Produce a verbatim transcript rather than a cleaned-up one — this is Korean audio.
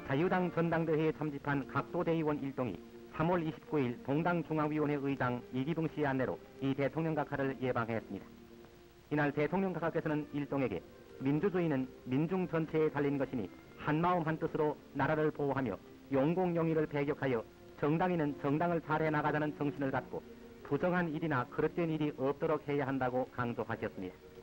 자유당 전당대회에 참집한 각도대의원 일동이 삼월 이십구일 동당중앙위원회 의장 이기붕 씨의 안내로 이 대통령 각하를 예방했습니다. 이날 대통령 각하께서는 일동에게 민주주의는 민중 전체에 달린 것이니 한마음 한뜻으로 나라를 보호하며 용공용의를 배격하여 정당인은 정당을 잘해 나가자는 정신을 갖고 부정한 일이나 그릇된 일이 없도록 해야 한다고 강조하셨습니다.